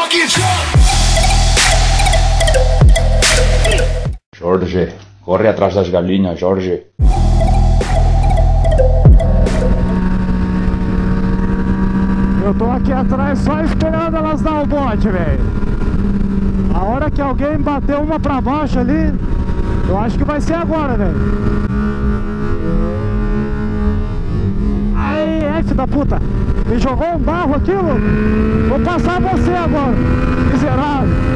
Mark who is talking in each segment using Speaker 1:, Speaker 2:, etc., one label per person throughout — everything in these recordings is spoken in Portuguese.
Speaker 1: fucking jump.
Speaker 2: Jorge, corre atrás das galinhas, Jorge.
Speaker 3: Eu tô aqui atrás só esperando elas dar o bote, velho. A hora que alguém bater uma pra baixo ali, eu acho que vai ser agora, velho. Aí, F da puta, me jogou um barro aqui, louco. Vou passar você agora, miserável.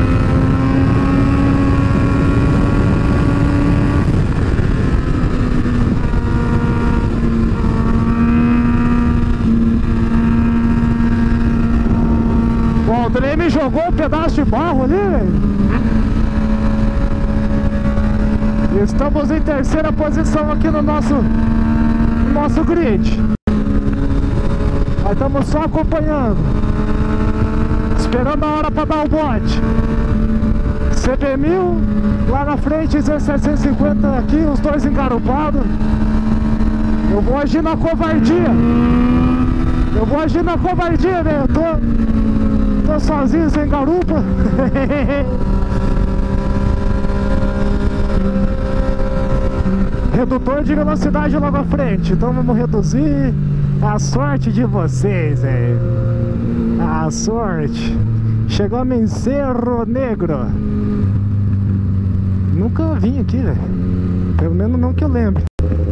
Speaker 3: Bom, o trem me jogou um pedaço de barro ali, velho. Estamos em terceira posição aqui no nosso grid. Nós estamos só acompanhando, esperando a hora para dar o bote. CB1000 lá na frente, Z750 aqui, os dois engarupados. Eu vou agir na covardia. Velho. Tô sozinho, sem garupa. Redutor de velocidade logo à frente. Então vamos reduzir. A sorte de vocês, velho. A sorte. Chegamos em Cerro Negro. Nunca vim aqui, velho. Pelo menos não que eu lembre.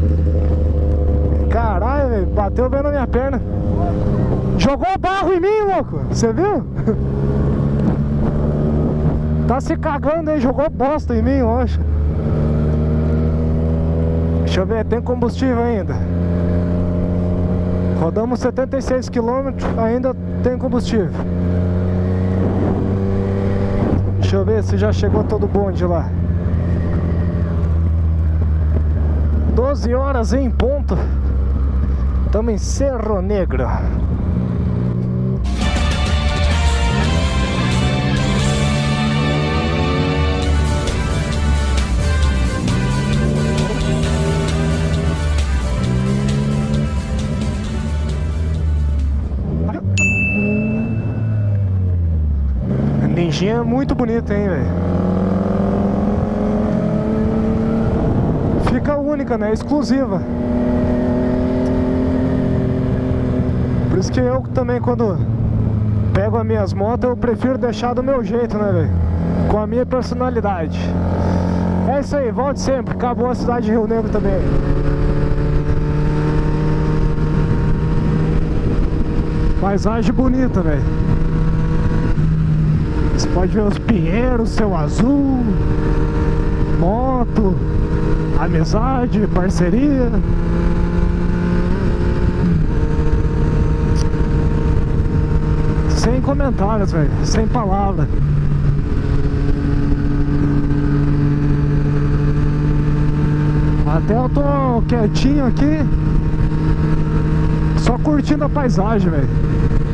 Speaker 3: Caralho, velho. Bateu bem na minha perna. Jogou barro em mim, louco. Você viu? Tá se cagando aí. Jogou bosta em mim, eu acho. Deixa eu ver, tem combustível ainda. Rodamos 76 km, ainda tem combustível. Deixa eu ver se já chegou todo o bonde lá. 12 horas em ponto. Estamos em Cerro Negro. Ninjinha é muito bonita, hein, velho. Fica única, né? Exclusiva. Por isso que eu também, quando pego as minhas motos, eu prefiro deixar do meu jeito, né, velho? Com a minha personalidade. É isso aí, volte sempre. Acabou a cidade de Rio Negro também. Paisagem bonita, velho. Você pode ver os pinheiros, céu azul, moto, amizade, parceria. Sem comentários, velho, sem palavra. Até eu tô quietinho aqui, só curtindo a paisagem, velho.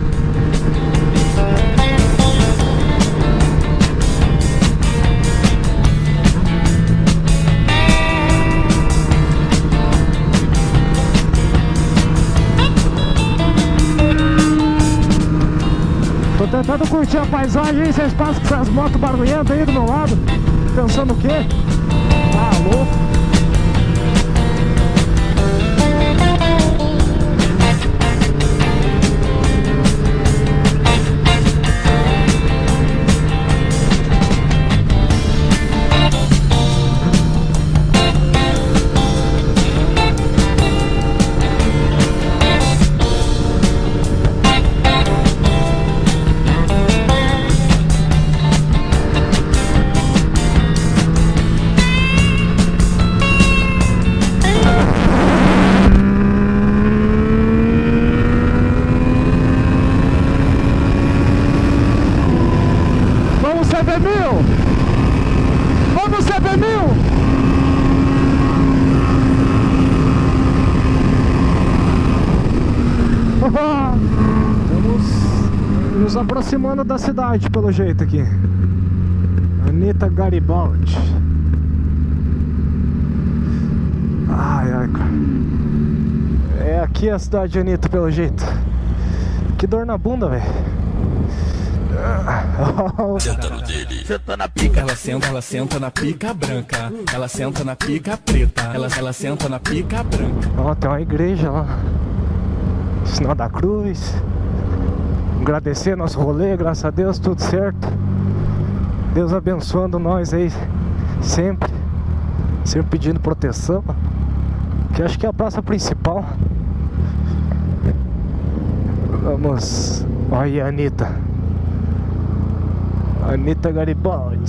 Speaker 3: Tô tentando curtir a paisagem aí, vocês passam com essas motos barulhentas aí do meu lado. Pensando o quê? Tá louco. CB1000! Vamos, CB1000! Estamos nos aproximando da cidade, pelo jeito aqui. Anita Garibaldi. Ai, ai, cara. É aqui a cidade de Anita, pelo jeito. Que dor na bunda, velho.
Speaker 1: Senta no dele. Senta na pica. Ela senta na pica branca. Ela senta na pica preta. Ela senta na pica branca.
Speaker 3: Ó, tem uma igreja lá. Sinal da cruz. Agradecer nosso rolê, graças a Deus, tudo certo. Deus abençoando nós aí. Sempre pedindo proteção. Que acho que é a praça principal. Vamos. Olha aí a Anitta. Anitta Garibaldi.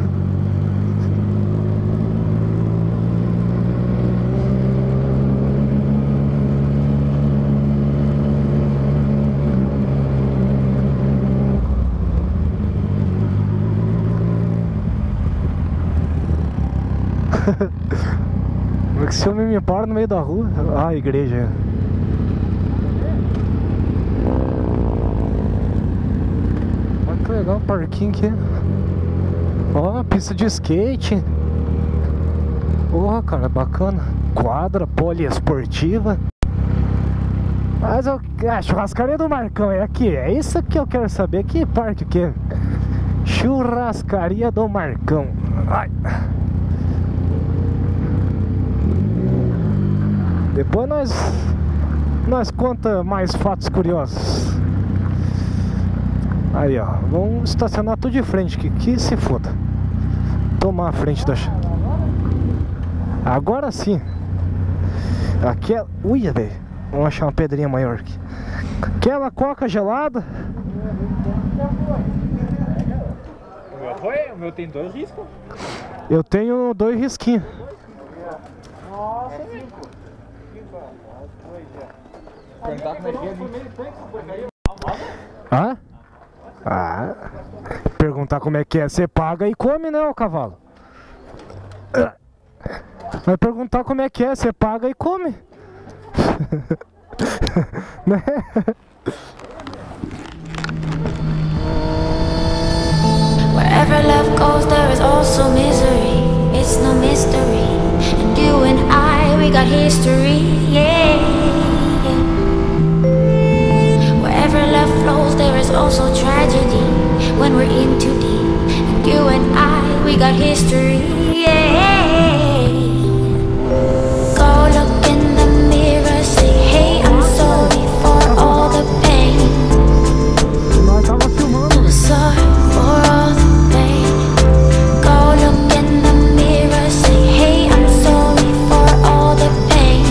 Speaker 3: Como é que esse homem me para no meio da rua? Ah, a igreja. Olha que legal o parquinho aqui. Ó, pista de skate. Porra, cara, bacana. Quadra poliesportiva. Mas a churrascaria do Marcão é aqui. É isso que eu quero saber. Que parque que é? Churrascaria do Marcão. Ai. Depois nós conta mais fatos curiosos. Aí, ó, vamos estacionar tudo de frente, que se foda. Tomar a frente da... Agora sim. Aquela... Uia, velho. Vamos achar uma pedrinha maior aqui. Aquela coca gelada.
Speaker 4: O meu tem 2 riscos.
Speaker 3: Eu tenho 2 risquinhos.
Speaker 4: Nossa, perguntar como é que é.
Speaker 3: Hã? Ah. Perguntar como é que é. Você paga e come, né, ô cavalo? Vai perguntar como é que é. Você paga e come. Né?
Speaker 5: Wherever love goes, there is also misery. It's no mystery. And you and I, we got history. Yeah. Wherever love flows, there is also tragedy. When we're in too deep. And you and I, we got history. Yeah. Go look in the mirror, say, hey, I'm sorry for all the pain.
Speaker 3: Nós tava filmando, velho.
Speaker 5: Sorry for all the pain. Go look in the mirror, say, hey, I'm sorry for all the pain.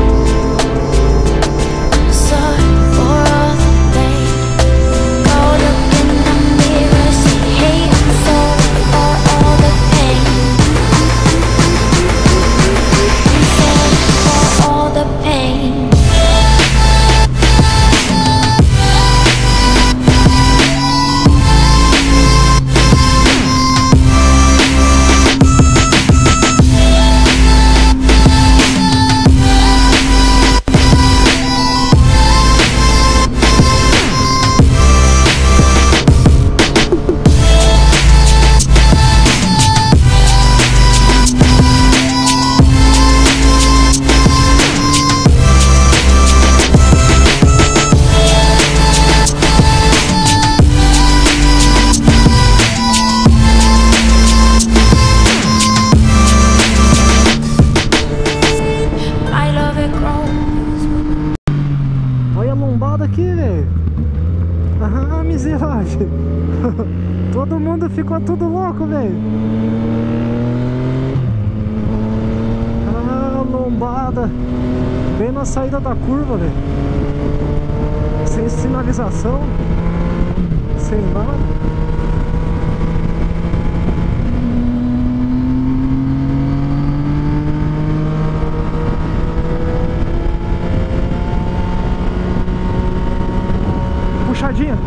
Speaker 5: Sorry for all the pain. Go look in the mirror, say, hey, I'm sorry for all the pain. Sorry for all the pain. I love it grows.
Speaker 3: Olha a lombada aqui, velho. Ah, miserável. Todo mundo ficou tudo louco, velho. Ah, lombada. Bem na saída da curva, velho. Sem sinalização. Sem nada. Puxadinha.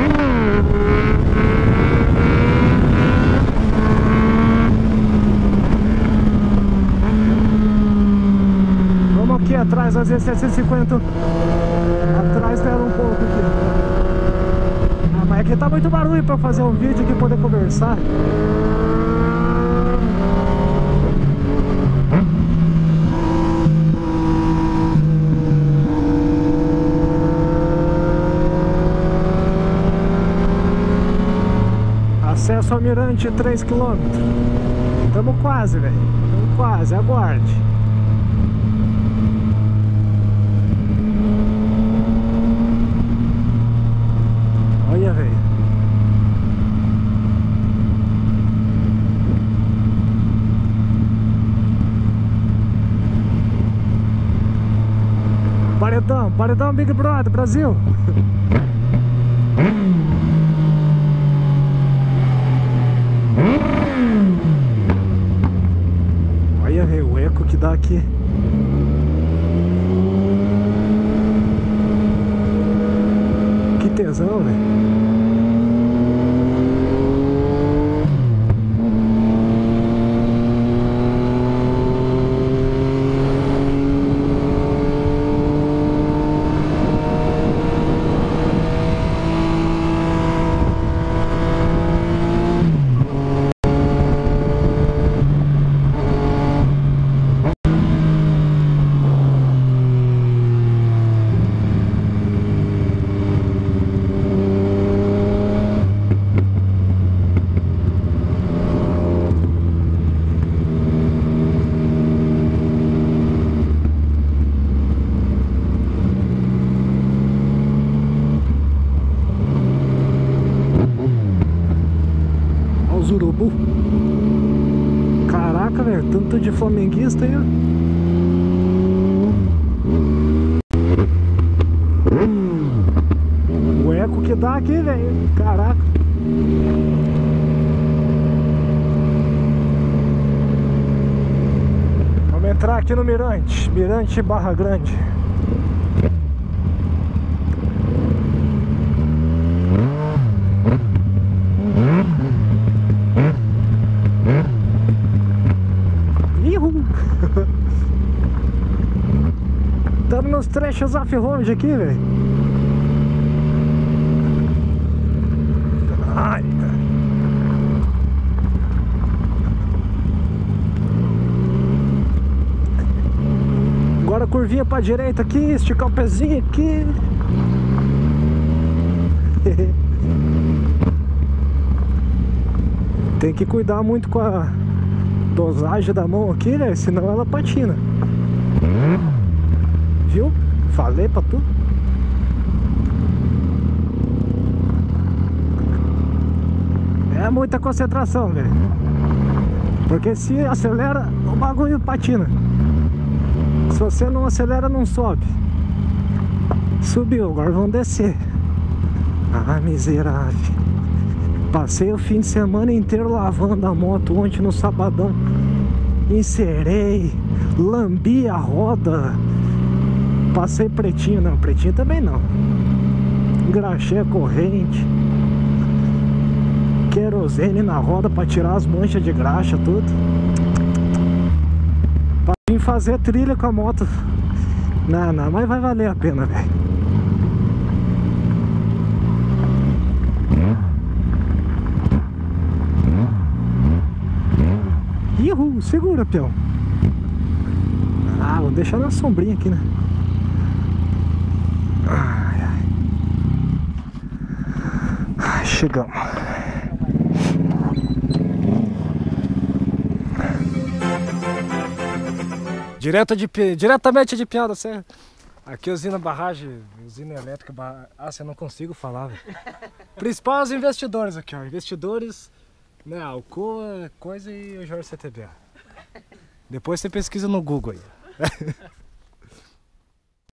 Speaker 3: Vamos aqui atrás da Z750. Atrás dela um pouco aqui. Ah, mas aqui tá muito barulho pra fazer um vídeo aqui e poder conversar. Acesso ao Mirante 3 km. Tamo quase, velho. Tamo quase, aguarde. Olha, velho. Paredão, paredão Big Brother, Brasil. Olha, velho, o eco que dá aqui. Que tesão, velho. Urubu. Caraca, velho, tanto de flamenguista aí, ó. O eco que dá aqui, velho. Caraca. Vamos entrar aqui no Mirante. Mirante Barra Grande. Estamos nos trechos off-road aqui, velho. Ai, agora curvinha pra direita aqui, esticar o pezinho aqui. Tem que cuidar muito com a dosagem da mão aqui, né? Senão ela patina. Viu? Falei pra tu. É muita concentração, velho. Porque se acelera, o bagulho patina. Se você não acelera, não sobe. Subiu, agora vamos descer. Ah, miserável. Passei o fim de semana inteiro lavando a moto ontem no sabadão. Encerei, lambi a roda. Passei pretinho, não, pretinho também não. Engraxei a corrente. Querosene na roda pra tirar as manchas de graxa, tudo. Pra vir fazer trilha com a moto. Não, mas vai valer a pena, velho. Ihu, segura, peão. Ah, vou deixar na sombrinha aqui, né? Ai, chegamos. Diretamente de Pinhal da Serra. Aqui usina barragem, usina elétrica, você não consigo falar, velho. Principal os investidores aqui, ó. Investidores, né, Alcoa, coisa e o Jorge CTBA. Depois você pesquisa no Google aí.